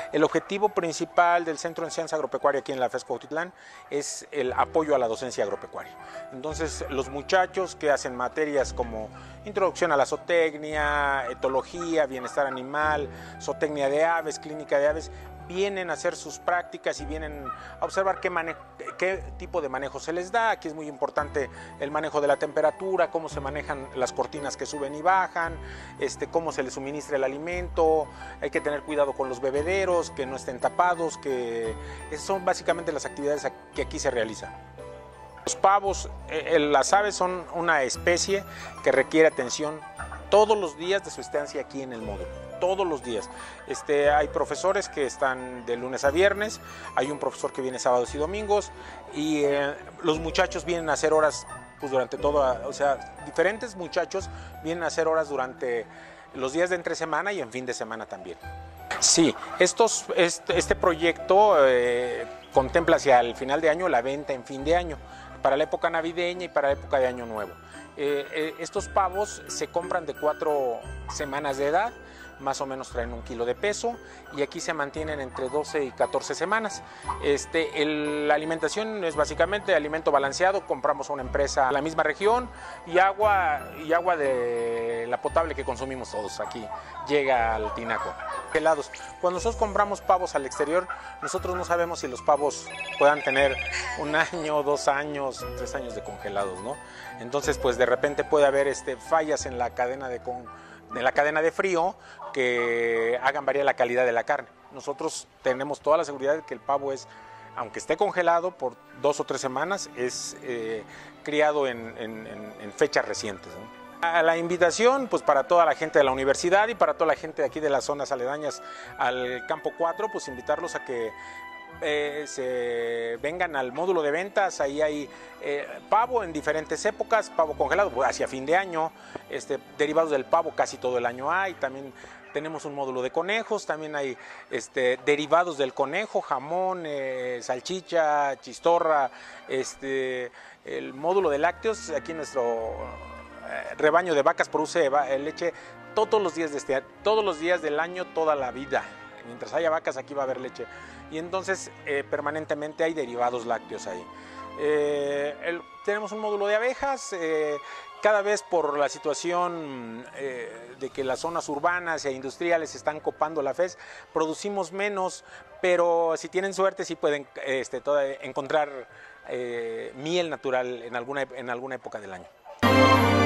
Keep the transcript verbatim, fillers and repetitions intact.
El objetivo principal del Centro de Enseñanza Agropecuaria aquí en la FES Cuautitlán es el apoyo a la docencia agropecuaria. Entonces, los muchachos que hacen materias como introducción a la zootecnia, etología, bienestar animal, zootecnia de aves, clínica de aves, vienen a hacer sus prácticas y vienen a observar qué, manejo, qué tipo de manejo se les da. Aquí es muy importante el manejo de la temperatura, cómo se manejan las cortinas que suben y bajan, este, cómo se les suministra el alimento. Hay que tener cuidado con los bebederos, que no estén tapados, que esas son básicamente las actividades que aquí se realizan. Los pavos, eh, las aves son una especie que requiere atención todos los días de su estancia aquí en el módulo. Todos los días. Este, hay profesores que están de lunes a viernes, hay un profesor que viene sábados y domingos, y eh, los muchachos vienen a hacer horas pues, durante todo, o sea, diferentes muchachos vienen a hacer horas durante los días de entre semana y en fin de semana también. Sí, estos, este, este proyecto eh, contempla hacia el final de año la venta en fin de año, para la época navideña y para la época de Año Nuevo. Eh, eh, estos pavos se compran de cuatro semanas de edad, más o menos traen un kilo de peso y aquí se mantienen entre doce y catorce semanas. Este, el, la alimentación es básicamente alimento balanceado, compramos a una empresa de la misma región y agua, y agua de la potable que consumimos todos aquí, llega al tinaco. Helados. Cuando nosotros compramos pavos al exterior, nosotros no sabemos si los pavos puedan tener un año, dos años, tres años de congelados, ¿no? Entonces, pues de repente puede haber este, fallas en la cadena de con de la cadena de frío que hagan variar la calidad de la carne. Nosotros tenemos toda la seguridad de que el pavo es, aunque esté congelado por dos o tres semanas, es eh, criado en, en, en fechas recientes, ¿no? A la invitación, pues para toda la gente de la universidad y para toda la gente de aquí de las zonas aledañas al campo cuatro, pues invitarlos a que Eh, se vengan al módulo de ventas. Ahí hay eh, pavo en diferentes épocas, pavo congelado hacia fin de año, este, derivados del pavo casi todo el año hay, también tenemos un módulo de conejos, también hay este, derivados del conejo, jamón, eh, salchicha, chistorra, este, el módulo de lácteos, aquí nuestro eh, rebaño de vacas produce leche todos los días de este, todos los días del año, toda la vida. Mientras haya vacas aquí va a haber leche y entonces eh, permanentemente hay derivados lácteos ahí. Eh, el, tenemos un módulo de abejas, eh, cada vez por la situación eh, de que las zonas urbanas e industriales están copando la FES, producimos menos, pero si tienen suerte sí pueden este, toda, encontrar eh, miel natural en alguna, en alguna época del año.